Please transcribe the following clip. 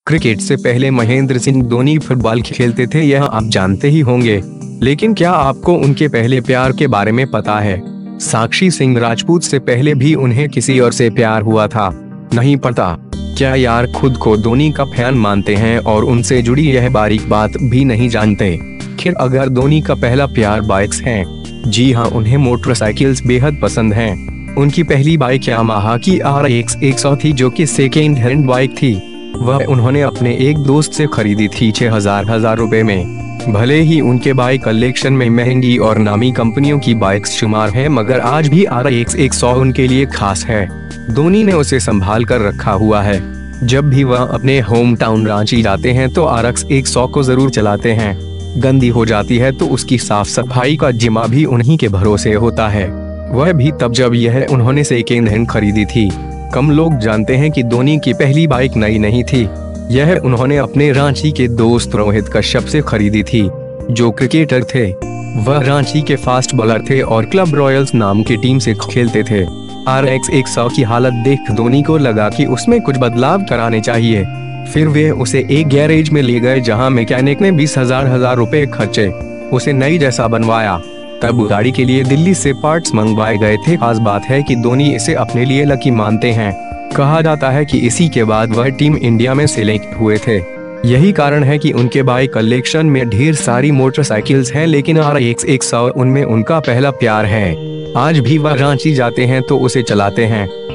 Cricket से पहले Mahendra Singh Dhoni football खेलते थे, यह आप जानते ही होंगे। लेकिन क्या आपको उनके पहले प्यार के बारे में पता है? साक्षी सिंह राजपूत से पहले भी उन्हें किसी और से प्यार हुआ था? नहीं पता? क्या यार खुद को धोनी का फैन मानते हैं और उनसे जुड़ी यह बारीक बात भी नहीं जानते? खैर, अगर धोनी का पहला प्यार बाइक्स है, जी हाँ, उन्हें मोटरसाइकिल्स बेहद पसंद हैं। उनकी पहली बाइक यामाहा की RX 100 थी, जो कि सेकेंड हैंड बाइक थी। वह उन्होंने अपने एक दोस्त से खरीदी थी 6,000 रुपए में। भले ही उनके बाइक कलेक्शन में महंगी और नामी कंपनियों की बाइक्स शुमार है, मगर आज भी RX 100 उनके लिए खास है। धोनी ने उसे संभाल कर रखा हुआ है। जब भी वह अपने होम टाउन रांची जाते हैं तो RX 100 को जरूर चलाते हैं। गंदी हो जाती है तो उसकी साफ सफाई का जिम्मा भी उन्हीं के भरोसे होता है, वह भी तब जब यह उन्होंने सेकेंड हैंड खरीदी थी। कम लोग जानते हैं कि धोनी की पहली बाइक नई नहीं थी, यह उन्होंने अपने रांची के दोस्त रोहित कश्यप से खरीदी थी, जो क्रिकेटर थे। वह रांची के फास्ट बॉलर थे और क्लब रॉयल्स नाम की टीम से खेलते थे। RX 100 की हालत देख धोनी को लगा कि उसमें कुछ बदलाव कराने चाहिए। फिर वे उसे एक गैरेज में ले गए, जहां मैकेनिक ने 20,000 रुपए खर्चे, उसे नई जैसा बनवाया। तब गाड़ी के लिए दिल्ली से पार्ट्स मंगवाए गए थे। खास बात है कि धोनी इसे अपने लिए लकी मानते हैं। कहा जाता है कि इसी के बाद वह टीम इंडिया में सिलेक्ट हुए थे। यही कारण है कि उनके बाइक कलेक्शन में ढेर सारी मोटरसाइकिल्स हैं, लेकिन RX 100 उनमें उनका पहला प्यार है। आज भी वह रांची जाते हैं तो उसे चलाते हैं।